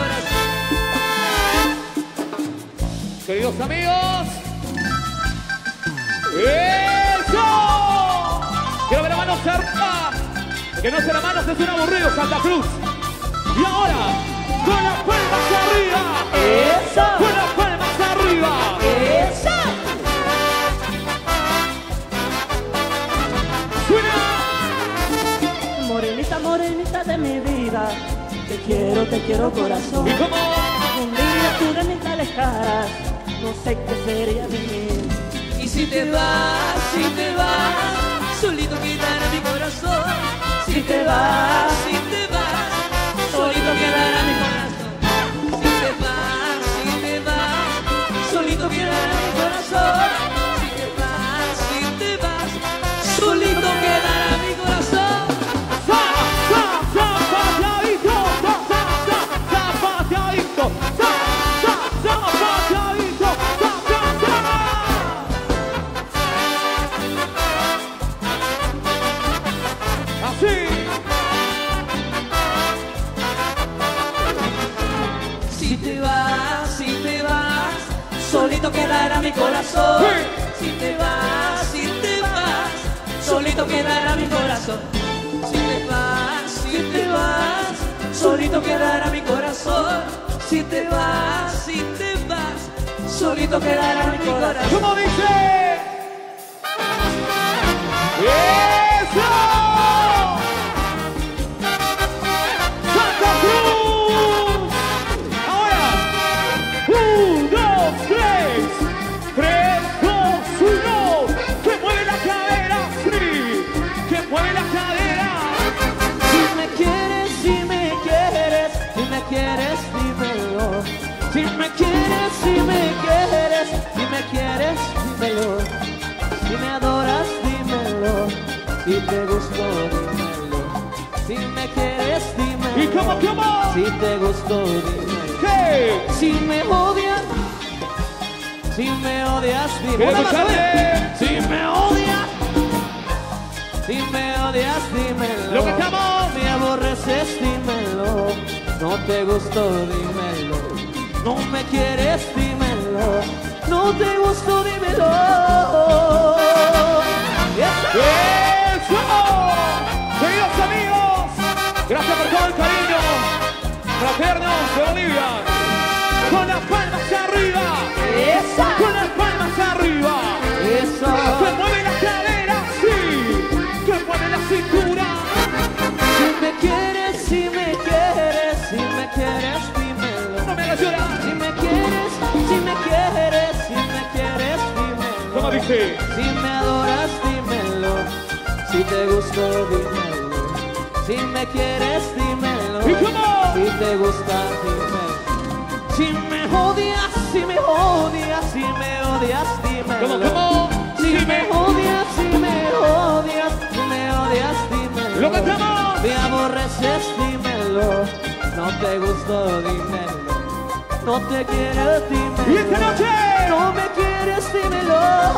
corazón.
Queridos amigos, ¡eso! Quiero ver la mano arriba. Que no se la mano, se suena aburrido, Santa Cruz. Y ahora, con las palmas arriba.
¡Eso!
Con las palmas arriba.
¡Eso!
Suena.
Morenita, morenita de mi vida, te quiero, te quiero corazón.
¿Y cómo?
Un día tú de mis alejaras, no sé qué sería de mí.
Y si te vas, si te vas, solito quedará mi corazón. Si te vas, si te vas, solito quedará mi corazón. Si te vas, si te vas, solito quedará mi corazón. Si te vas, si te vas, solito quedará mi corazón.
Za, za, zapateadito, za, za, za, zapateadito, za, za, zapateadito, za, za, za. Así.
Si te vas, si te vas, solito quedará mi corazón. Si te vas, si te vas, solito quedará mi corazón. Si te vas, si te vas, solito quedará mi corazón. Si te vas, si te vas, solito quedará mi corazón.
¿Cómo dice? ¡Eso! cómo, cómo?
Si te gustó, dímelo.
¿Qué?
Si me odias, si me odias, dímelo.
¿Quieres
Una más, a ver.
escucharle?
Si me odias, si me odias, dímelo.
Lo que estamos.
Me aborreces, dímelo. No te gustó, dímelo. No me quieres, dímelo. No te gustó, dímelo.
¡Eso! Queridos amigos, gracias por todo el cariño. Fraternos de Bolivia. Con las palmas arriba.
Esa.
Con las palmas arriba.
Eso.
Que mueve la cadera, sí. Que mueve la cintura.
Si me quieres, si me quieres, si me quieres, dímelo.
No me hagas llorar.
Si me quieres, si me quieres, si me quieres, dímelo.
¿Cómo dice?
Si me adoras, dímelo. Si te gustó, dímelo. Si me quieres, dímelo.
¿Y cómo?
Si te gusta, dímelo. Si me odias, si me odias, si me odias, dímelo.
¿Cómo, cómo?
Si me odias, si me odias, si me odias, dímelo.
Lo que estamos.
Me aborreces, dímelo. No te gustó, dímelo. No te quieres, dímelo.
¿Y esta noche?
No me quieres, dímelo.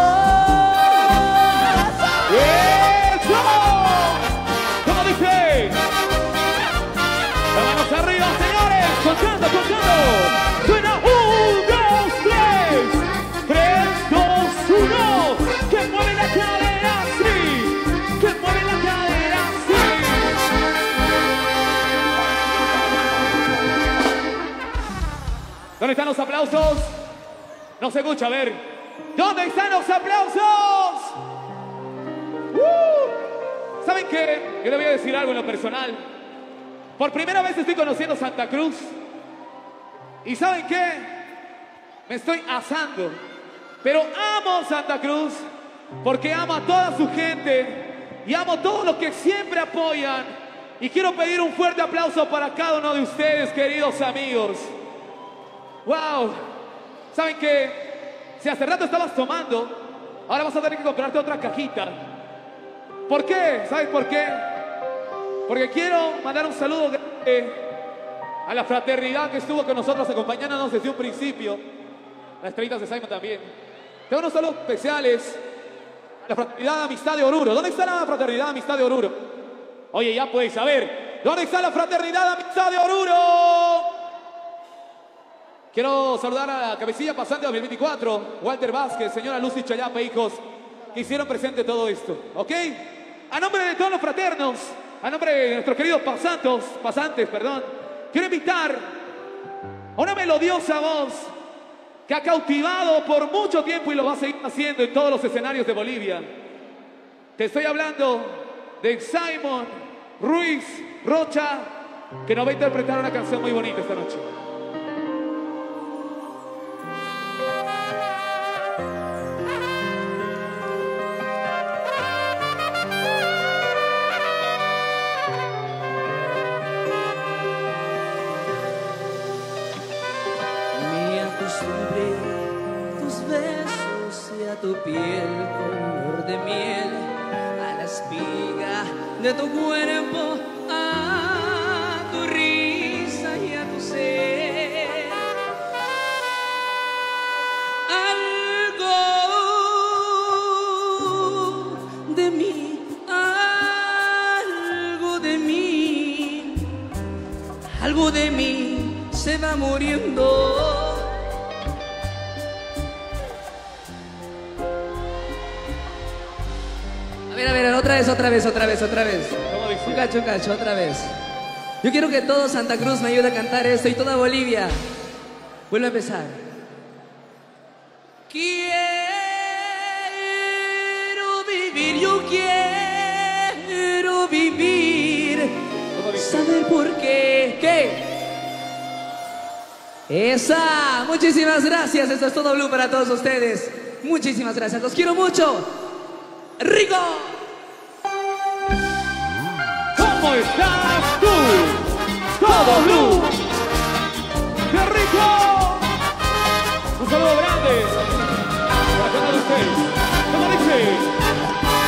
¡Eso! ¿Cómo dice? Las manos arriba, señores. Contando, contando. Suena un, dos, tres. Tres, dos, uno. Que mueve la cadera, sí. Que mueve la cadera, sí. ¿Dónde están los aplausos? No se escucha, a ver. ¿Dónde están los aplausos? Uh, ¿Saben qué? Yo le voy a decir algo en lo personal. Por primera vez estoy conociendo Santa Cruz. ¿Y saben qué? Me estoy asando. Pero amo Santa Cruz porque amo a toda su gente y amo a todos los que siempre apoyan. Y quiero pedir un fuerte aplauso para cada uno de ustedes, queridos amigos. ¡Wow! ¿Saben qué? Si hace rato estabas tomando, ahora vas a tener que comprarte otra cajita. ¿Por qué? ¿Sabes por qué? Porque quiero mandar un saludo grande a la fraternidad que estuvo con nosotros acompañándonos desde un principio. Las estrellitas de Simon también. Tengo unos saludos especiales a la fraternidad de Amistad de Oruro. ¿Dónde está la fraternidad de Amistad de Oruro? Oye, ya podéis saber. ¿Dónde está la fraternidad de Amistad de Oruro? Quiero saludar a la cabecilla pasante dos mil veinticuatro, Walter Vázquez, señora Lucy Chayapa, hijos, que hicieron presente todo esto, ¿ok? A nombre de todos los fraternos, a nombre de nuestros queridos pasantes, pasantes, perdón, quiero invitar a una melodiosa voz que ha cautivado por mucho tiempo y lo va a seguir haciendo en todos los escenarios de Bolivia. Te estoy hablando de Simon Ruiz Rocha, que nos va a interpretar una canción muy bonita esta noche.
Tu piel color de miel, a la espiga de tu cuerpo, a tu risa y a tu ser. Algo de mí, algo de mí, algo de mí se va muriendo. A ver, a ver, otra vez, otra vez, otra vez, otra vez. Un cacho, un cacho, otra vez. Yo quiero que todo Santa Cruz me ayude a cantar esto y toda Bolivia. Vuelvo a empezar. Quiero vivir, yo quiero vivir. ¿Saber por qué? ¿Qué? Esa. Muchísimas gracias. Esto es todo Blue para todos ustedes. Muchísimas gracias. Los quiero mucho. ¡Rico!
¿Cómo estás tú? Todo Blue. ¡Qué rico! Un saludo grande para todos ustedes. ¿Cómo dice?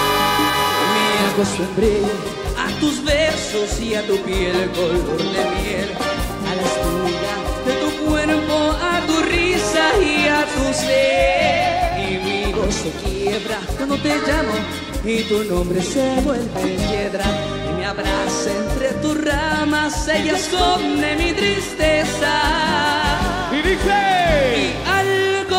Me acostumbré a tus besos y a tu piel color de miel. quiebra cuando te llamo y tu nombre se vuelve piedra y me abraza entre tus ramas, ella esconde mi tristeza.
Y dice,
y algo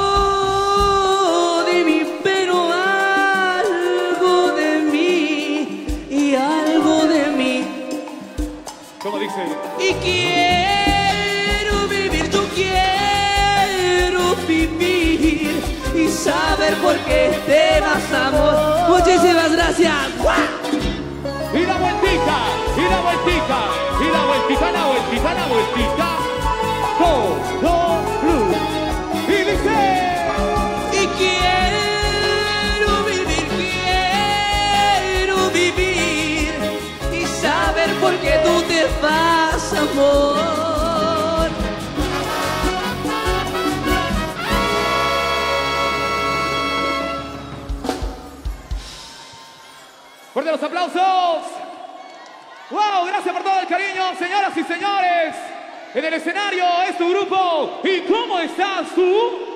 de mí, pero algo de mí y algo de mí.
¿cómo dice?
Y quiero vivir, yo quiero vivir y saber por qué te vas, amor. Muchísimas gracias.
Y la vueltita, y la vueltita, y la vueltita, la vueltita, la vueltita. Todo blue. Y dice,
Y quiero vivir, quiero vivir y saber por qué tú te vas, amor.
fuerte los aplausos. Wow, gracias por todo el cariño, señoras y señores. En el escenario es tu grupo. ¿Y cómo estás tú?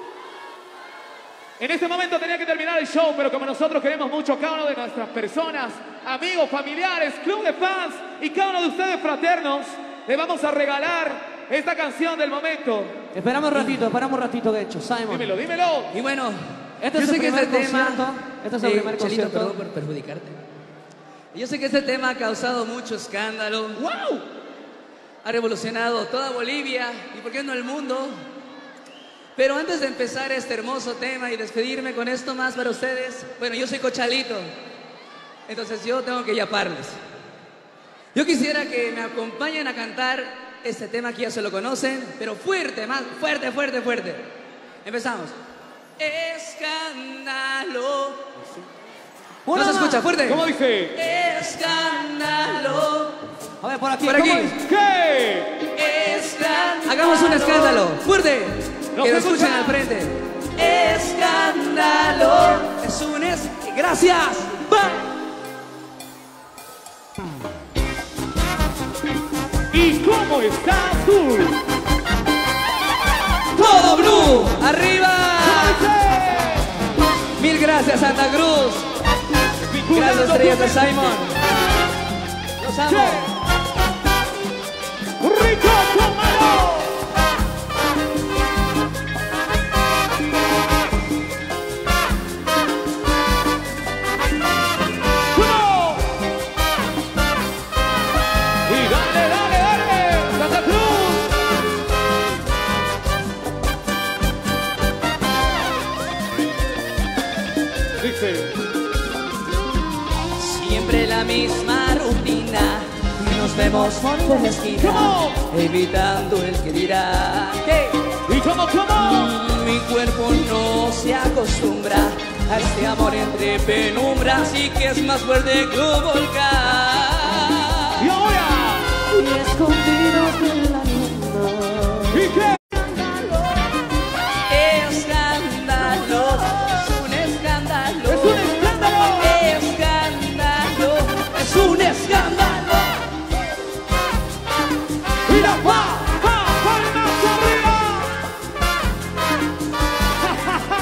En este momento tenía que terminar el show, pero como nosotros queremos mucho a cada una de nuestras personas, amigos, familiares, club de fans y cada uno de ustedes fraternos, le vamos a regalar esta canción del momento.
Esperamos un ratito, esperamos un ratito, de hecho, Simon.
Dímelo, dímelo.
Y bueno,
Este
yo
es
sé
el
que
primer
este tema,
concierto. Este es el
Eh,
primer
Chelito,
concierto.
perdón por perjudicarte. Yo sé que este tema ha causado mucho escándalo.
¡Wow!
Ha revolucionado toda Bolivia y por qué no el mundo. Pero antes de empezar este hermoso tema y despedirme con esto más para ustedes, bueno, yo soy Cochalito, entonces yo tengo que yaparles. Yo quisiera que me acompañen a cantar este tema que ya se lo conocen, pero fuerte, más fuerte, fuerte, fuerte. Empezamos. Escándalo.
Una
¿No se
más.
escucha? Fuerte.
¿Cómo dice?
Escándalo.
A ver, por aquí.
Por
¿cómo
aquí.
es?
¿Qué?
Escándalo. Hagamos un escándalo. Fuerte.
No
Que
se
lo escuchen
escucha.
al frente. Escándalo. Es un es. Gracias. Va.
¿Y cómo estás tú?
Todo blue. Arriba. Mil gracias, Santa Cruz. Gracias, estrellas de Simon. Los amo.
¡Rico, tómalo! ¡Uno! Y dale, dale, dale, Santa Cruz. Dice,
Siempre la misma rutina. Nos vemos por la esquina,
¿Cómo?
evitando el que dirá. ¿Qué?
¿y cómo, cómo?
Mi cuerpo no se acostumbra a este amor entre penumbras y que es más fuerte que un volcán.
¿Y ahora?
Y escondidos de la luna.
¿Y qué?
Escándalo, es un escándalo.
¡Es un escándalo!
Escándalo, es un escándalo.
¡Y la pa, pa, palmas arriba! ¡Ja, ja, ja!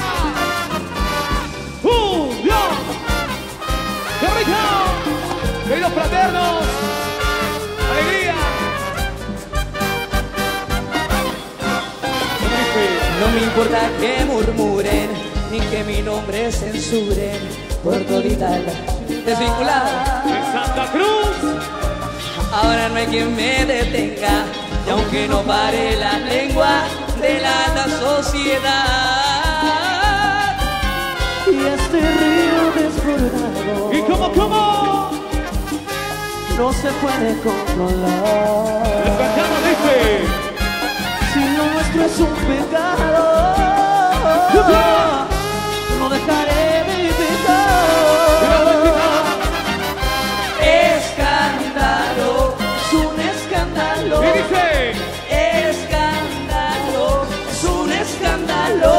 ¡Uh, Dios! ¡Qué rico! ¡Queridos fraternos! ¡Alegría! ¿Cómo dice?
No me importa que murmuren ni que mi nombre censuren por todita la desvinculada.
¡En Santa Cruz!
Ahora no hay quien me detenga y aunque no pare la lengua de la alta sociedad y este río desbordado
¿Y cómo, cómo?
no se puede
El
controlar.
cantano dice,
Si lo nuestro es un pecado, no dejaré de
¡y la
pecar.
vueltita!
Escándalo, es un escándalo.
Y dice,
Escándalo, es un escándalo.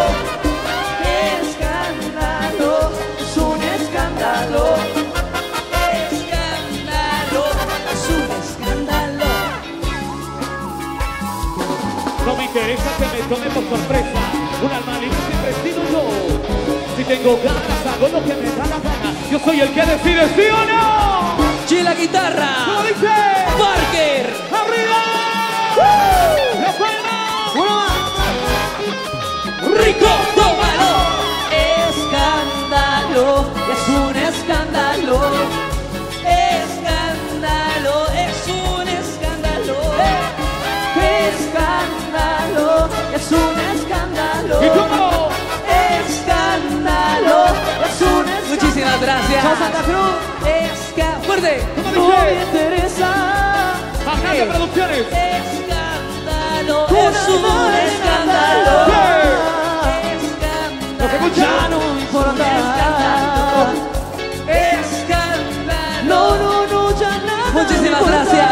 Escándalo, es un escándalo. Escándalo, es un escándalo.
no me interesa que me tome por sorpresa. Un alma libre siempre he sido yo. Si tengo ganas, hago lo que me da la gana. Yo soy el que decide, ¿sí o no?
Y la guitarra.
¿Cómo dice?
Parker.
¡Arriba! ¡Uh! ¡La palma!
Uno más. Rico, tómalo. Escándalo, es un escándalo. Escándalo, es un escándalo. Escándalo, es un escándalo.
¿Y cómo?
Escándalo, es un escándalo. Muchísimas gracias.
Chao, Santa Cruz.
Esca fuerte.
¿Cómo
No
dice?
me interesa.
Magnate Producciones.
Escándalo,
Una
es un
madre
escándalo.
Sí.
Escándalo.
¿Nos escucha?
Ya no me importa.
Escándalo.
No, no, no, ya nada.
Muchísimas
me importa.
gracias.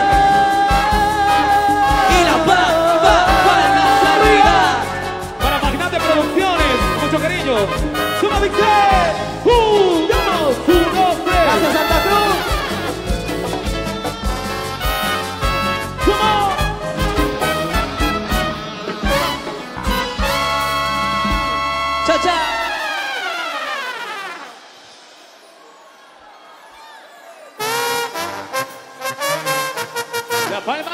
Y la pa, pa, palmas arriba.
Para Magnate Producciones, mucho cariño. ¡Suma Victor! ¡Uh! ¡Vamos! ¡Un, dos, tres!
Gracias, Santa Cruz.
¡Suma!
Chao, chao.
¡Las palmas!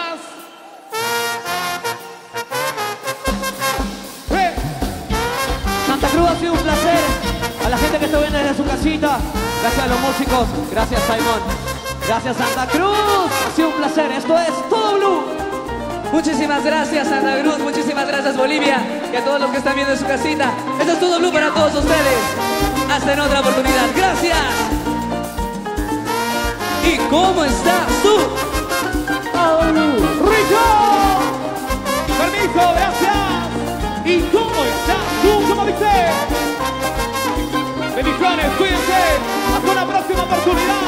¡Eh!
Santa Cruz, ha sido un placer. A la gente que está viendo desde su casita. Gracias a los músicos. Gracias, Simon. Gracias, Santa Cruz. Ha sido un placer. Esto es Todo Blue.
Muchísimas gracias, Santa Cruz. Muchísimas gracias, Bolivia. Y a todos los que están viendo en su casita. Esto es Todo Blue para todos ustedes. Hasta en otra oportunidad. Gracias. ¿Y cómo estás tú?
¡Rico! ¡Permiso! ¡Gracias! ¿Y cómo estás tú? ¿Cómo dice? Bendiciones, cuídense. Hasta una próxima oportunidad.